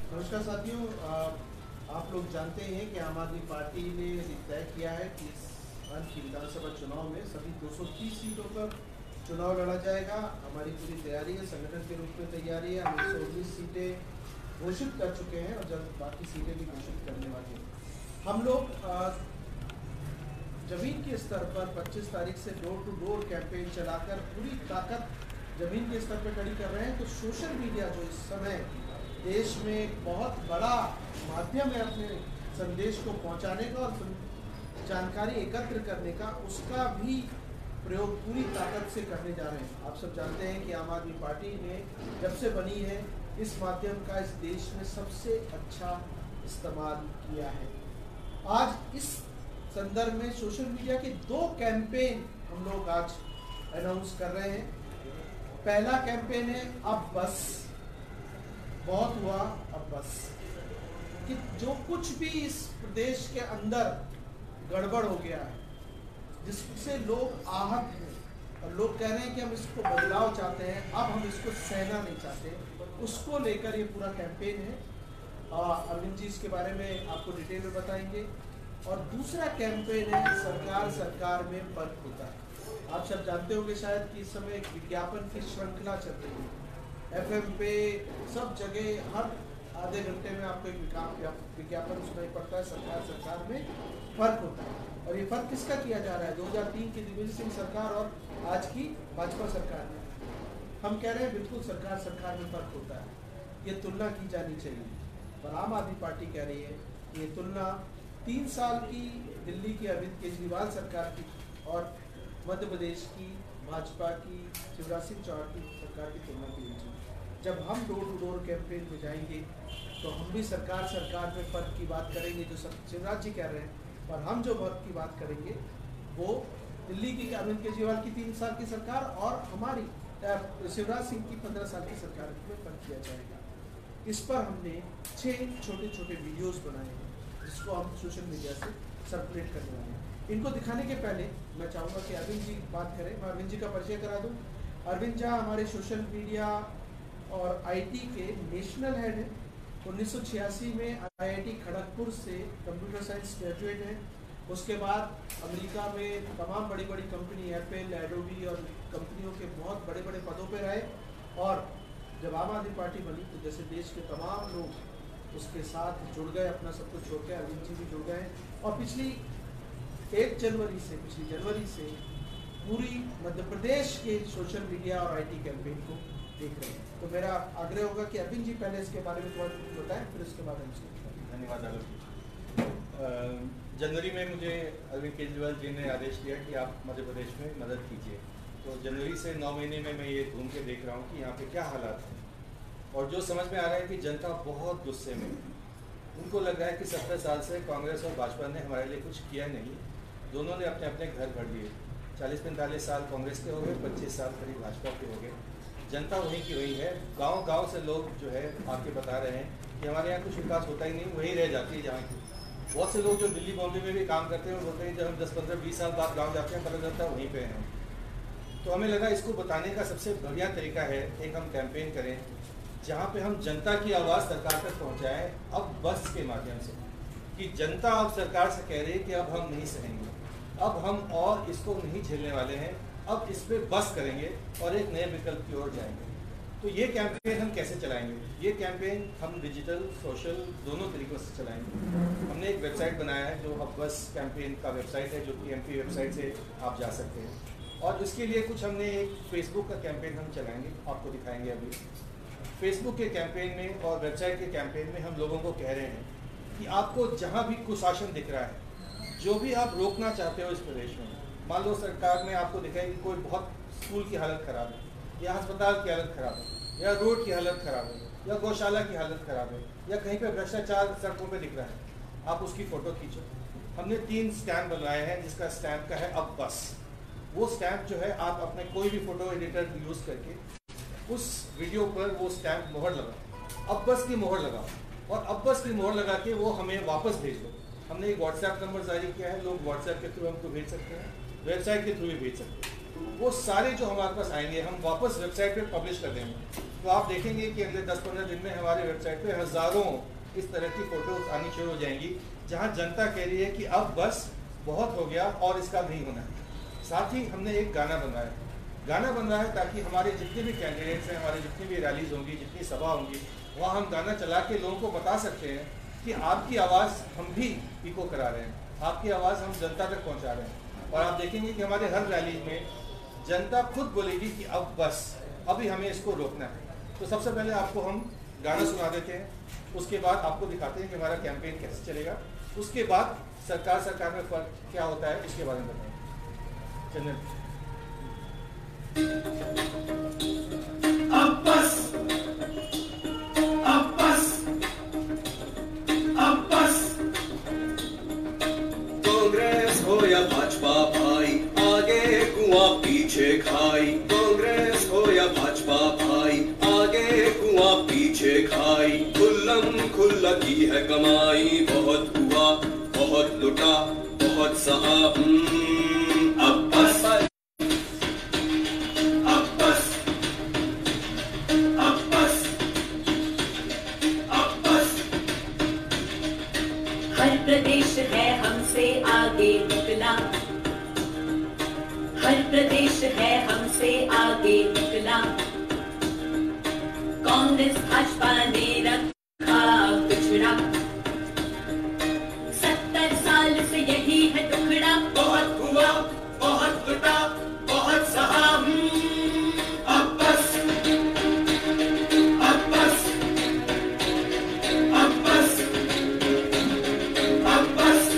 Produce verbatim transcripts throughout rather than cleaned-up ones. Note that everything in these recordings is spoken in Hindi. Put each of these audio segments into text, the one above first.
नमस्कार साथियों, आप लोग जानते हैं कि आम आदमी पार्टी ने तय किया है कि इस की विधानसभा चुनाव में सभी दो सौ तीस सीटों पर चुनाव लड़ा जाएगा। हमारी पूरी तैयारी है, संगठन के रूप में तैयारी है। हम एक सौ उन्नीस सीटें घोषित कर चुके हैं और जल्द बाकी सीटें भी घोषित करने वाले हैं। हम लोग जमीन के स्तर पर पच्चीस तारीख से डोर टू डोर कैंपेन चलाकर पूरी ताकत जमीन के स्तर पर खड़ी कर रहे हैं। तो सोशल मीडिया जो इस समय देश में एक बहुत बड़ा माध्यम है अपने संदेश को पहुंचाने का और जानकारी एकत्र करने का, उसका भी प्रयोग पूरी ताकत से करने जा रहे हैं। आप सब जानते हैं कि आम आदमी पार्टी ने जब से बनी है इस माध्यम का इस देश में सबसे अच्छा इस्तेमाल किया है। आज इस संदर्भ में सोशल मीडिया के दो कैंपेन हम लोग आज अनाउंस कर रहे हैं। पहला कैंपेन है अब बस, बहुत हुआ अब बस, कि जो कुछ भी इस प्रदेश के अंदर गड़बड़ हो गया है, जिससे लोग आहत हैं और लोग कह रहे हैं कि हम इसको बदलाव चाहते हैं, अब हम इसको सहना नहीं चाहते, उसको लेकर ये पूरा कैंपेन है। अरविंद जी इसके बारे में आपको डिटेल में बताएंगे। और दूसरा कैंपेन है सरकार सरकार में फर्क होता है। आप सब जानते होंगे शायद कि इस समय एक विज्ञापन की श्रृंखला चल रही है। एफएम पे सब जगह हर आधे घंटे में आपको एक विज्ञापन सुनाई पड़ता है, सरकार सरकार में फर्क होता है। और ये फर्क किसका किया जा रहा है? दो हज़ार तीन की दिग्विजय सिंह सरकार और आज की भाजपा सरकार में। हम कह रहे हैं बिल्कुल सरकार सरकार में फर्क होता है, ये तुलना की जानी चाहिए। पर आम आदमी पार्टी कह रही है कि ये तुलना तीन साल की दिल्ली की अरविंद केजरीवाल सरकार की और मध्य प्रदेश की भाजपा की शिवराज सिंह चौहान की सरकार की तुलना की जाए। जब हम डोर टू डोर कैंपेन में जाएंगे तो हम भी सरकार सरकार में फर्क की बात करेंगे जो शिवराज जी कह रहे हैं, और हम जो फर्क की बात करेंगे वो दिल्ली की अरविंद केजरीवाल की तीन साल की सरकार और हमारी शिवराज सिंह की पंद्रह साल की सरकार में फर्क किया जाएगा। इस पर हमने छः छोटे छोटे वीडियोस बनाए हैं जिसको हम सोशल मीडिया से सर्कुलेट करने वाले हैं। इनको दिखाने के पहले मैं चाहूँगा कि अरविंद जी बात करें। मैं अरविंद जी का परिचय करा दूँ। अरविंद झा हमारे सोशल मीडिया और आईटी के नेशनल हेड हैं। उन्नीस सौ छियासी में आईआईटी खड़गपुर से कंप्यूटर साइंस ग्रेजुएट हैं। उसके बाद अमेरिका में तमाम बड़ी बड़ी कंपनी एप्पल, एडोबी और कंपनियों के बहुत बड़े बड़े पदों पर रहे। और जब आम आदमी पार्टी बनी तो जैसे देश के तमाम लोग उसके साथ जुड़ गए, अपना सब कुछ छोड़ के अरविंद जी भी जुड़ गए। और पिछली एक जनवरी से पिछली जनवरी से पूरी मध्य प्रदेश के सोशल मीडिया और आईटी कैंपेन को देख रहे हैं। तो मेरा आग्रह होगा कि अरविंद जी पहले इसके बारे में थोड़ा कुछ बताएं, फिर उसके बाद हम इसको। धन्यवाद आलोक। जनवरी में मुझे अरविंद केजरीवाल जी ने आदेश दिया कि आप मध्य प्रदेश में मदद कीजिए। तो जनवरी से नौ महीने में मैं ये घूम के देख रहा हूँ कि यहाँ पे क्या हालात हैं, और जो समझ में आ रहा है कि जनता बहुत गुस्से में है। उनको लग रहा है कि सत्तर साल से कांग्रेस और भाजपा ने हमारे लिए कुछ किया नहीं। दोनों ने अपने अपने घर भर लिए। चालीस पैंतालीस साल कांग्रेस के हो गए, पच्चीस साल करीब भाजपा के हो गए। जनता वहीं की वहीं है। गांव गांव से लोग जो है आके बता रहे हैं कि हमारे यहाँ कुछ विकास होता ही नहीं, वहीं रह जाती है जहाँ की। बहुत से लोग जो दिल्ली बॉम्बे में भी काम करते हैं वो बोलते हैं जब हम दस पंद्रह बीस साल बाद गाँव जाते हैं पता चलता है वहीं पे हैं। तो हमें लगा इसको बताने का सबसे बढ़िया तरीका है एक हम कैंपेन करें जहाँ पे हम जनता की आवाज़ सरकार तक पहुँचाएँ, अब बस के माध्यम से, कि जनता अब सरकार से कह रही है कि अब हम नहीं सहेंगे, अब हम और इसको नहीं झेलने वाले हैं, अब इस पर बस करेंगे और एक नए विकल्प की ओर जाएंगे। तो ये कैंपेन हम कैसे चलाएंगे? ये कैंपेन हम डिजिटल सोशल दोनों तरीक़ों से चलाएंगे। हमने एक वेबसाइट बनाया है जो अब बस कैंपेन का वेबसाइट है, जो कि एम पी वेबसाइट से आप जा सकते हैं। और इसके लिए कुछ हमने एक फेसबुक का कैंपेन हम चलाएंगे, आपको दिखाएंगे अभी। फेसबुक के कैंपेन में और वेबसाइट के कैंपेन में हम लोगों को कह रहे हैं कि आपको जहाँ भी कुशासन दिख रहा है, जो भी आप रोकना चाहते हो इस प्रदेश में, मान लो सरकार ने आपको दिखाई कि कोई बहुत स्कूल की हालत ख़राब है, या अस्पताल की हालत ख़राब है, या रोड की हालत ख़राब है, या गौशाला की हालत ख़राब है, या कहीं पे भ्रष्टाचार सड़कों पे दिख रहा है, आप उसकी फ़ोटो खींचो। हमने तीन स्टैम्प बनवाए हैं जिसका स्टैम्प का है अब बस। वो स्टैम्प जो है आप अपने कोई भी फ़ोटो एडिटर यूज़ करके उस वीडियो पर वो स्टैम्प मोहर लगाओ, अब बस की मोहर लगाओ, और अब बस की मोहर लगा के वो हमें वापस भेज दो। हमने एक व्हाट्सएप नंबर जारी किया है, लोग व्हाट्सएप के थ्रू हमको भेज सकते हैं, वेबसाइट के थ्रू भी भेज सकते हैं। वो सारे जो हमारे पास आएंगे हम वापस वेबसाइट पे पब्लिश कर देंगे। तो आप देखेंगे कि अगले दस पंद्रह दिन में हमारे वेबसाइट पे हज़ारों इस तरह की फ़ोटोज़ आनी शुरू हो जाएंगी, जहां जनता कह रही है कि अब बस बहुत हो गया और इसका नहीं होना। साथ ही हमने एक गाना बनाया गाना बन रहा है ताकि हमारे जितने भी कैंडिडेट्स हैं, हमारे जितनी भी रैलीज होंगी, जितनी सभा होंगी, वहाँ हम गाना चला के लोगों को बता सकते हैं कि आपकी आवाज़ हम भी इको करा रहे हैं, आपकी आवाज़ हम जनता तक पहुँचा रहे हैं। और आप देखेंगे कि हमारे हर रैली में जनता खुद बोलेगी कि अब बस, अभी हमें इसको रोकना है। तो सबसे पहले आपको हम गाना सुना देते हैं, उसके बाद आपको दिखाते हैं कि हमारा कैंपेन कैसे चलेगा, उसके बाद सरकार सरकार में फर्क क्या होता है इसके बारे में बताएंगे। चंदन, अब बस, अब बस, अब बस। कांग्रेस हो या भाजपा भाई, आगे कुआं पीछे खाई। कांग्रेस हो या भाजपा भाई, आगे कुआं पीछे खाई। खुल्लम खुल्ला की है कमाई, बहुत हुआ बहुत लुटा बहुत सहा। अब बस, अब बस, अब बस, अब बस। हर प्रदेश है हमसे आगे निकला, हर प्रदेश है हमसे आगे निकला। कांग्रेस भाजपा ने रखा पिछड़ा, सत्तर साल से यही है टुकड़ा। बहुत हुआ बहुत लुटा बहुत सहा। अब बस, अब बस, अब बस, अब बस।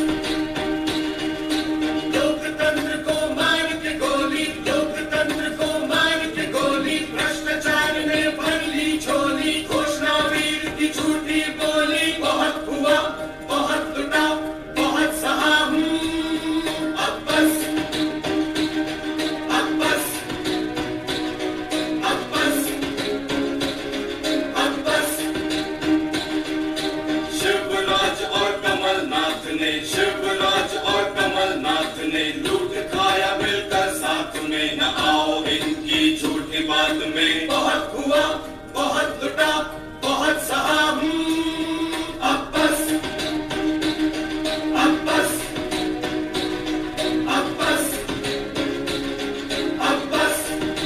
लोकतंत्र को मार के गोली, लोकतंत्र को मार के गोली। भ्रष्टाचार ने भर ली झोली, घोषणा वीर की झूठी बोली। बहुत हुआ बहुत लुटा बहुत सहा। अब बस, अब बस, अब बस, अब बस। शिवराज और कमलनाथ ने, शिवराज और कमलनाथ ने लूट खाया मिलकर साथ में। न आओ इनकी झूठी बात में। बहुत हुआ बहुत लुटा बहुत सहा। अब बस, अब बस, अब बस, अब बस।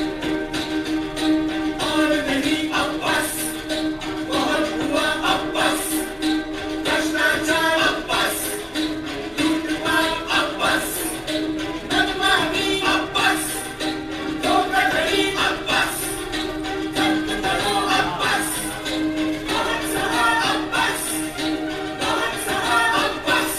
और नहीं अब बस, बहुत हुआ अब बस। भ्रष्टाचार अब बस, लूटपाट अब बस, मनमानी अब बस, धोखाधड़ी अब बस, ठग करो अब बस। बहुत सहा अब बस, बहुत सहा अब बस।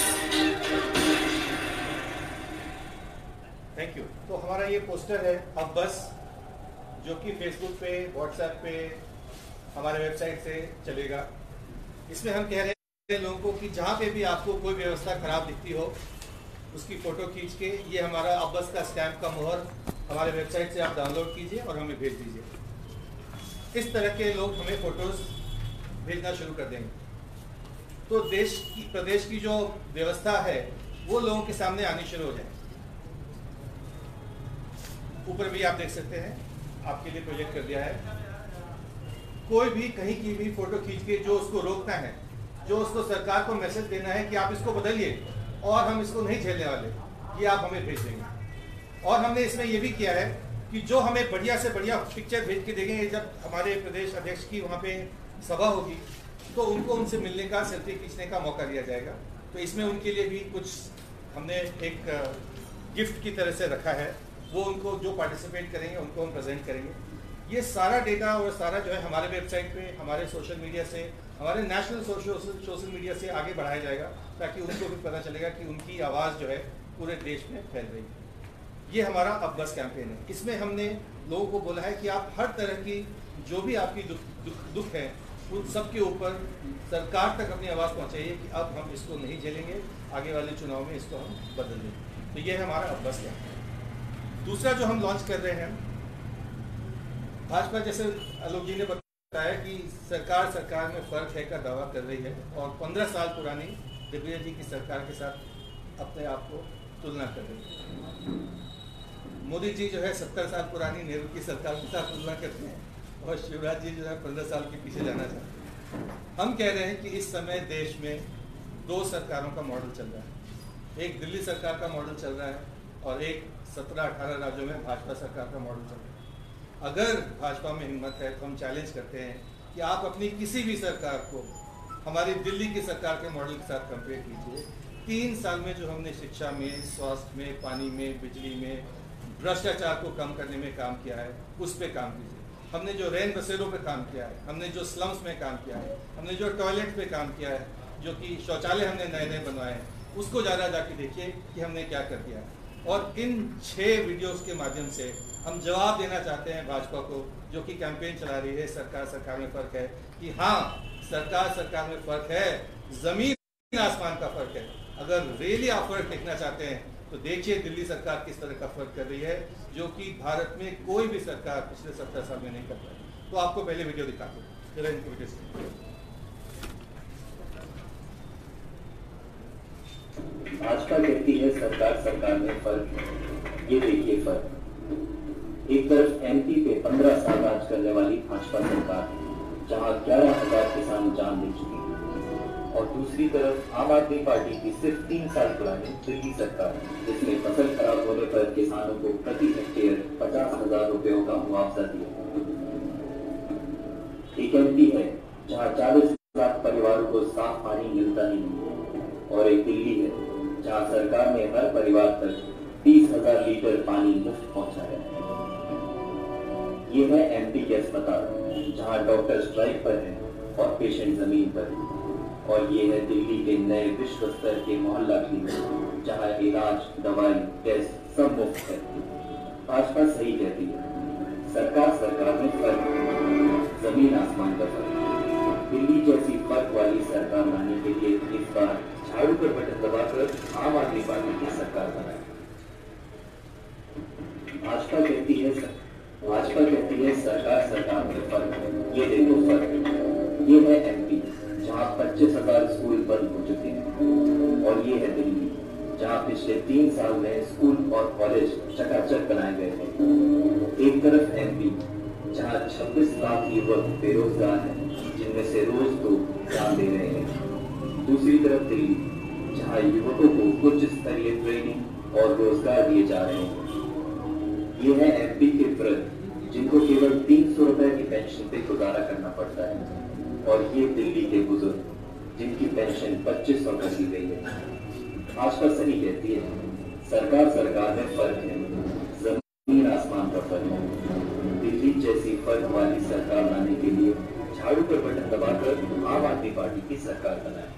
Thank you. तो हमारा ये पोस्टर है अब बस, जो कि फेसबुक पे, व्हाट्सएप पे, हमारे वेबसाइट से चलेगा। इसमें हम कह रहे हैं लोगों को कि जहाँ पे भी आपको कोई व्यवस्था खराब दिखती हो, उसकी फ़ोटो खींच के ये हमारा अब बस का स्टैम्प का मोहर हमारे वेबसाइट से आप डाउनलोड कीजिए और हमें भेज दीजिए। इस तरह के लोग हमें फ़ोटोज़ भेजना शुरू कर देंगे, तो देश की, प्रदेश की जो व्यवस्था है वो लोगों के सामने आनी शुरू हो जाए। ऊपर भी आप देख सकते हैं, आपके लिए प्रोजेक्ट कर दिया है। कोई भी कहीं की भी फोटो खींच के जो उसको रोकना है, जो उसको सरकार को मैसेज देना है कि आप इसको बदलिए और हम इसको नहीं झेलने वाले, ये आप हमें भेज देंगे। और हमने इसमें ये भी किया है कि जो हमें बढ़िया से बढ़िया पिक्चर भेज के देंगे, जब हमारे प्रदेश अध्यक्ष की वहाँ पे सभा होगी तो उनको उनसे मिलने का, सेल्फी खींचने का मौका दिया जाएगा। तो इसमें उनके लिए भी कुछ हमने एक गिफ्ट की तरह से रखा है, वो उनको जो पार्टिसिपेट करेंगे उनको हम प्रेजेंट करेंगे। ये सारा डेटा और सारा जो है हमारे वेबसाइट पे, हमारे सोशल मीडिया से, हमारे नेशनल सोशल मीडिया से आगे बढ़ाया जाएगा, ताकि उनको भी पता चलेगा कि उनकी आवाज़ जो है पूरे देश में फैल रही है। ये हमारा अब बस कैंपेन है। इसमें हमने लोगों को बोला है कि आप हर तरह की जो भी आपकी दुख दुख, दुख है उन सब के ऊपर सरकार तक अपनी आवाज़ पहुँचाइए कि अब हम इसको नहीं झेलेंगे, आगे वाले चुनाव में इसको हम बदल देंगे। तो ये है हमारा अब बस कैंपेन। दूसरा जो हम लॉन्च कर रहे हैं, भाजपा जैसे आलोक जी ने बताया कि सरकार सरकार में फर्क है का दावा कर रही है और पंद्रह साल पुरानी दिग्विजय जी की सरकार के साथ अपने आप को तुलना कर रही है। मोदी जी जो है सत्तर साल पुरानी नेहरू की सरकार के साथ तुलना करते हैं और शिवराज जी जो है पंद्रह साल के पीछे जाना चाहते हैं। हम कह रहे हैं कि इस समय देश में दो सरकारों का मॉडल चल रहा है। एक दिल्ली सरकार का मॉडल चल रहा है और एक सत्रह अठारह राज्यों में भाजपा सरकार का मॉडल चल रहा है। अगर भाजपा में हिम्मत है तो हम चैलेंज करते हैं कि आप अपनी किसी भी सरकार को हमारी दिल्ली की सरकार के मॉडल के साथ कंपेयर कीजिए। तीन साल में जो हमने शिक्षा में, स्वास्थ्य में, पानी में, बिजली में, भ्रष्टाचार को कम करने में काम किया है, उस पर काम कीजिए। हमने जो रैन बसेरों पे काम किया है, हमने जो स्लम्स में काम किया है, हमने जो टॉयलेट पे काम किया है, जो कि शौचालय हमने नए नए बनवाए हैं, उसको ज़्यादा जाके देखिए कि हमने क्या कर दिया है। और इन छः वीडियोस के माध्यम से हम जवाब देना चाहते हैं भाजपा को, जो कि कैंपेन चला रही है सरकार सरकार में फ़र्क है, कि हाँ सरकार सरकार में फ़र्क है, ज़मीन आसमान का फ़र्क है। अगर रियली आप फ़र्क देखना चाहते हैं तो देखिए दिल्ली सरकार किस तरह का फ़र्क कर रही है, जो कि भारत में कोई भी सरकार पिछले सत्तर साल में नहीं कर पाई। तो आपको पहले वीडियो दिखाते हैं, जरा इनको वीडियो से। भाजपा कहती है सरकार सरकार में फर्क है, ये देखिए फर्क। एक तरफ एमपी पे पंद्रह साल राज करने वाली भाजपा सरकार, जहां ग्यारह हजार किसान जान दे चुके हैं, और दूसरी तरफ आम आदमी पार्टी की सिर्फ तीन साल पुरानी दिल्ली सरकार, जिसने फसल खराब होने पर किसानों को प्रति हेक्टेयर पचास हजार रुपयों का मुआवजा दिया। एक एमपी है जहां चालीस लाख परिवारों को साफ पानी मिलता ही नहीं, और एक दिल्ली है जहां सरकार ने हर परिवार तक तीस हजार लीटर पानी मुफ्त पहुंचाया है। ये है एमपी के अस्पताल, जहां डॉक्टर स्ट्राइक पर हैं और पेशेंट जमीन पर। और ये है दिल्ली के नए विश्व स्तर के मोहल्ला क्लिनिक, जहां इलाज, दवाई, टेस्ट सब मुफ्त है। भाजपा सही कहती है, सरकार सरकार में फर्क, जमीन आसमान का फर्क। दिल्ली जैसी फर्क वाली सरकार लाने के लिए इस बार झाड़ू पर बटन दबाकर आम आदमी पार्टी की सरकार बनाए। भाजपा कहती है भाजपा कहती है सरकार सरकार में फर्क है, ये देखो फर्क। ये है एमपी, जहां पच्चीस हजार स्कूल बंद हो चुके हैं, और ये है दिल्ली, जहां पिछले तीन साल में स्कूल और कॉलेज चकाचक बनाए गए हैं। एक तरफ एमपी, जहां छब्बीस लाख युवक बेरोजगार हैं, जिनमें से रोज दो जान दे रहे हैं। दूसरी तरफ दिल्ली, जहां युवकों को उच्च स्तरीय ट्रेनिंग और रोजगार दिए जा रहे हैं। ये है एमपी के वृद्ध, जिनको केवल तीन सौ रुपए की पेंशन पे गुजारा करना पड़ता है, और ये दिल्ली के बुजुर्ग, जिनकी पेंशन पच्चीस सौ कर दी गई है। भाजपा सही कहती है, सरकार सरकार में फर्क है, जमीन आसमान का फर्क है। दिल्ली जैसी फर्क वाली सरकार लाने के लिए झाड़ू पर बटन दबाकर आम आदमी पार्टी की सरकार बनाए।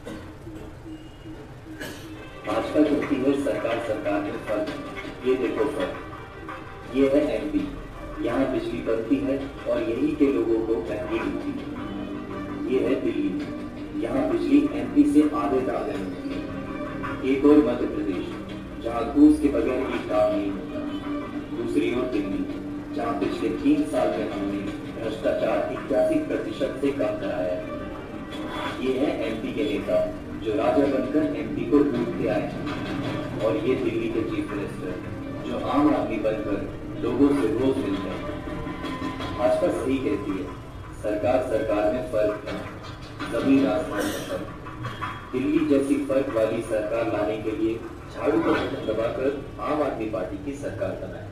भाजपा कहती है सरकार सरकार में फर्क है, ये देखो फर्क। ये है एमपी, यहाँ बिजली बनती है और यही के लोगों को महंगी मिलती है। ये है दिल्ली, यहाँ बिजली एमपी से आधे दाम मिलती है। एक और मध्य प्रदेश, जहाँ घूस के बगैर भी काम नहीं होता। दूसरी ओर दिल्ली, जहाँ पिछले तीन साल में हमने भ्रष्टाचार इक्यासी प्रतिशत से कम कराया है। ये है एमपी के नेता, जो राजा बनकर एमपी को लूट के आए हैं, और ये दिल्ली के चीफ मिनिस्टर, जो आम आदमी बनकर लोगों से रोज मिलते हैं। भाजपा सही कहती है, सरकार सरकार में फर्क है, जमीन आसमान का फर्क। दिल्ली जैसी फर्क वाली सरकार लाने के लिए झाड़ू पर बटन दबाकर आम आदमी पार्टी की सरकार बनाए।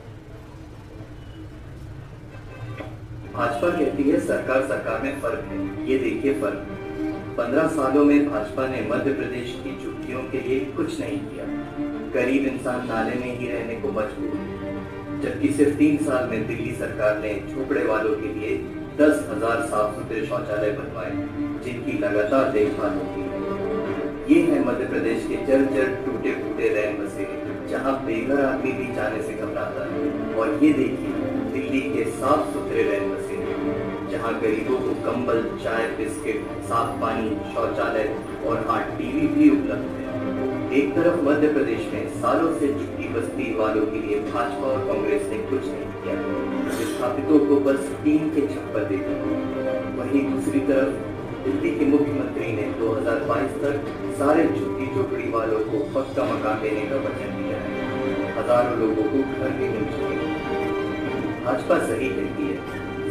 भाजपा कहती है सरकार सरकार में फर्क है, ये देखिए फर्क। पंद्रह सालों में भाजपा ने मध्य प्रदेश की झुग्गियों के लिए कुछ नहीं किया। गरीब इंसान नाले में ही रहने को मजबूर, जबकि सिर्फ तीन साल में दिल्ली सरकार ने झोपड़े वालों के लिए दस हजार साफ सुथरे शौचालय बनवाए, जिनकी लगातार देखभाल होती है। ये है मध्य प्रदेश के जर्जर टूटे फूटे रैन बसेरे, जहाँ बेघर आदमी भी जाने से घबराता है। और ये देखिए दिल्ली के साफ सुथरे रैन बसेरे, जहाँ गरीबों को कंबल, चाय, बिस्किट, साफ पानी, शौचालय और हाँ टीवी भी उपलब्ध है। एक तरफ मध्य प्रदेश में सालों से झुग्गी बस्ती वालों के लिए भाजपा और कांग्रेस ने कुछ नहीं किया, विस्थापितों को बस टीन के छप्पर देते। वहीं दूसरी तरफ दिल्ली के मुख्यमंत्री ने दो हज़ार बाईस तक सारे झुग्गी झोपड़ी वालों को पक्का मकान देने का वचन दिया है। हजारों लोगों को घर भी मिल चुके हैं। भाजपा सही कहती है,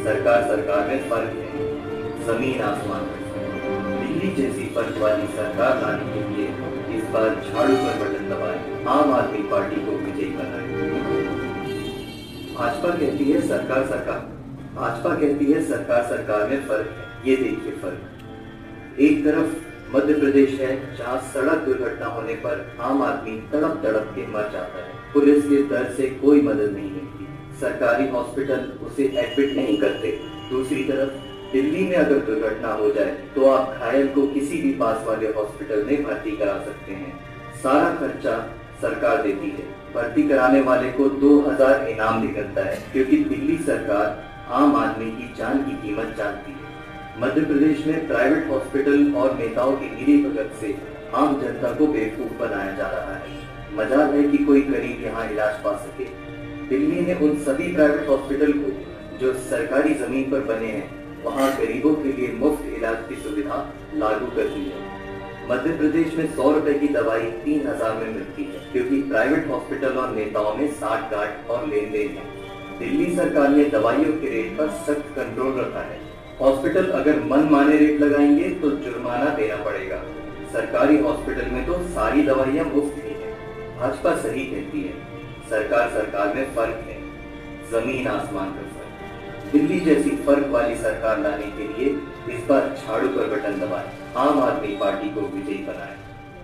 सरकार सरकार में फर्क है, जमीन आसमान का फर्क। दिल्ली जैसी फर्क वाली सरकार लाने के लिए इस बार झाड़ू पर बटन दबाएं, आम आदमी पार्टी को विजयी बनाएं। भाजपा कहती है सरकार सरकार भाजपा कहती है सरकार सरकार में फर्क है, ये देखिए फर्क। एक तरफ मध्य प्रदेश है जहां सड़क दुर्घटना होने पर आम आदमी तड़प तड़प के मर जाता है, पुलिस के दर से कोई मदद नहीं मिलती, सरकारी हॉस्पिटल उसे एडमिट नहीं करते। दूसरी तरफ दिल्ली में अगर दुर्घटना हो जाए तो आप घायल को किसी भी पास वाले हॉस्पिटल में भर्ती करा सकते हैं, सारा खर्चा सरकार देती है। भर्ती कराने वाले को दो हजार इनाम निकलता है, क्योंकि दिल्ली सरकार आम आदमी की जान की कीमत जानती है। मध्य प्रदेश में प्राइवेट हॉस्पिटल और नेताओं की मिलीभगत से आम जनता को बेवकूफ बनाया जा रहा है। मजाल है कि कोई गरीब यहाँ इलाज पा सके। दिल्ली ने उन सभी प्राइवेट हॉस्पिटल को जो सरकारी जमीन पर बने हैं, वहाँ गरीबों के लिए मुफ्त इलाज की सुविधा लागू कर दी है। मध्य प्रदेश में सौ रुपए की दवाई तीन हजार में मिलती है, क्योंकि प्राइवेट हॉस्पिटल और नेताओं में साठ गांठ और लेन देन है। दिल्ली सरकार ने दवाइयों के रेट पर सख्त कंट्रोल रखा है। हॉस्पिटल अगर मनमाने रेट लगाएंगे तो जुर्माना देना पड़ेगा। सरकारी हॉस्पिटल में तो सारी दवाइयां मुफ्त ही है। भाजपा सही कहती है, सरकार सरकार में फर्क है, जमीन आसमान का फर्क। दिल्ली जैसी फर्क वाली सरकार लाने के लिए इस बार झाड़ू पर बटन दबाएं, आम आदमी पार्टी को विजयी बनाएं।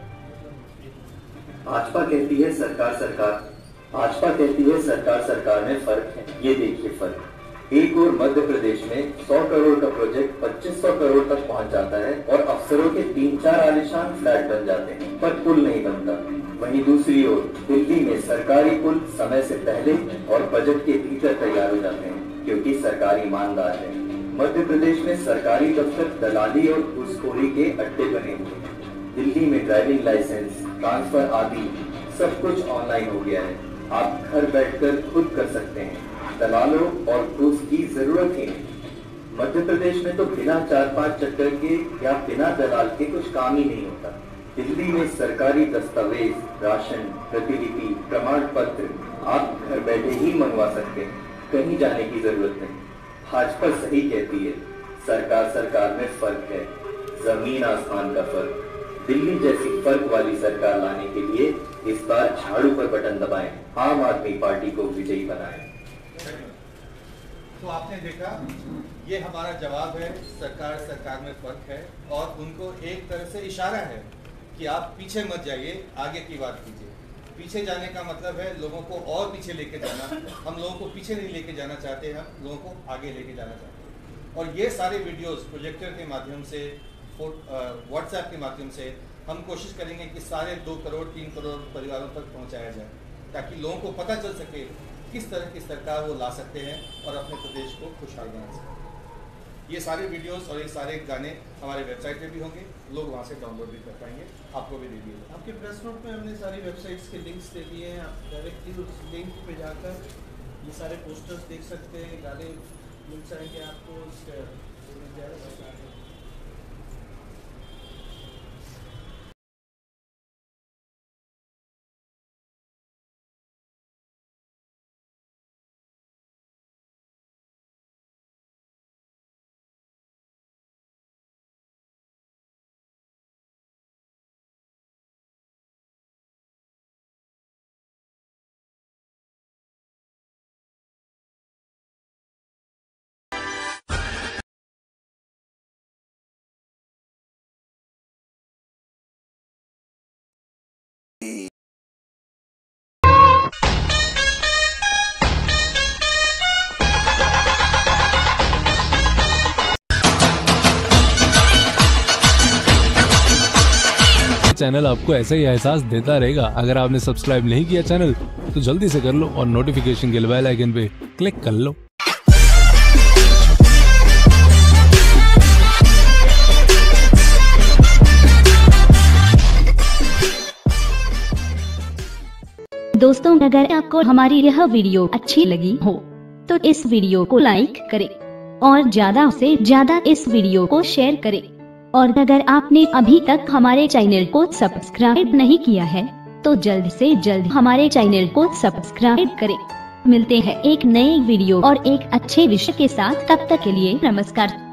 भाजपा कहती है सरकार सरकार भाजपा कहती है सरकार सरकार में फर्क है, ये देखिए फर्क। एक और मध्य प्रदेश में सौ करोड़ का प्रोजेक्ट पच्चीस सौ करोड़ तक पहुंच जाता है और अफसरों के तीन चार आलिशान फ्लैट बन जाते हैं, पर पुल नहीं बनता। वहीं दूसरी ओर दिल्ली में सरकारी पुल समय से पहले और बजट के भीतर तैयार हो जाते हैं, क्योंकि सरकार ईमानदार है। मध्य प्रदेश में सरकारी दफ्तर दलाली और घूसखोरी के अड्डे बने हुए हैं। दिल्ली में ड्राइविंग लाइसेंस, ट्रांसफर आदि सब कुछ ऑनलाइन हो गया है। आप घर बैठकर खुद कर सकते हैं, दलालों और घूस की जरूरत ही नहीं। मध्य प्रदेश में तो बिना चार पांच चक्कर के या बिना दलाल के कुछ काम ही नहीं होता। दिल्ली में सरकारी दस्तावेज, राशन, प्रतिलिपि, प्रमाण पत्र आप घर बैठे ही मंगवा सकते हैं, कहीं जाने की जरूरत नहीं। भाजपा सही कहती है, सरकार सरकार में फर्क है, जमीन आसमान का फर्क। दिल्ली जैसी फर्क वाली सरकार लाने के लिए इस बार झाड़ू पर बटन दबाएं, आम आदमी पार्टी को विजयी बनाएं। तो आपने देखा, ये हमारा जवाब है, सरकार सरकार में फर्क है, और उनको एक तरह से इशारा है कि आप पीछे मत जाइए, आगे की बात कीजिए। पीछे जाने का मतलब है लोगों को और पीछे लेके जाना। हम लोगों को पीछे नहीं लेके जाना चाहते, हम लोगों को आगे लेके जाना चाहते हैं। और ये सारे वीडियोस प्रोजेक्टर के माध्यम से, व्हाट्सएप के माध्यम से हम कोशिश करेंगे कि सारे दो करोड़ तीन करोड़ परिवारों तक पहुँचाया जाए, ताकि लोगों को पता चल सके किस तरह की सरकार वो ला सकते हैं और अपने प्रदेश को खुशहाल बना सकते हैं। ये सारे वीडियोस और ये सारे गाने हमारे वेबसाइट पे भी होंगे, लोग वहाँ से डाउनलोड भी कर पाएंगे, आपको भी दे दिए। आपके प्रेस नोट में हमने सारी वेबसाइट्स के लिंक्स दे दिए हैं, आप डायरेक्टली उस लिंक पे जाकर ये सारे पोस्टर्स देख सकते हैं, गाने मिल जाएंगे आपको। चैनल आपको ऐसा ही एहसास देता रहेगा। अगर आपने सब्सक्राइब नहीं किया चैनल तो जल्दी से कर लो और नोटिफिकेशन के बेल आइकन पे क्लिक कर लो। दोस्तों, अगर आपको हमारी यह वीडियो अच्छी लगी हो तो इस वीडियो को लाइक करें और ज्यादा से ज्यादा इस वीडियो को शेयर करें। और अगर आपने अभी तक हमारे चैनल को सब्सक्राइब नहीं किया है तो जल्द से जल्द हमारे चैनल को सब्सक्राइब करें। मिलते हैं एक नए वीडियो और एक अच्छे विषय के साथ। तब तक के लिए नमस्कार।